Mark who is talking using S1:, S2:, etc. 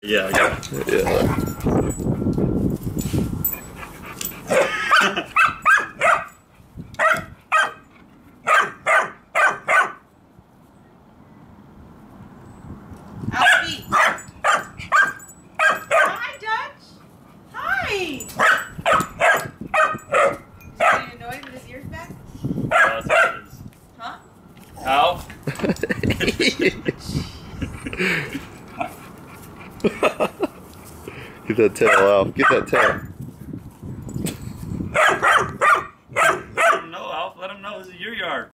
S1: Yeah, I got it.
S2: Yeah.
S3: Alfie! Hi, Dutch! Hi! Is he getting annoyed with his ears back?
S1: That's what it is.
S3: Huh?
S1: Ow.
S2: Get that tail out. Get that tail.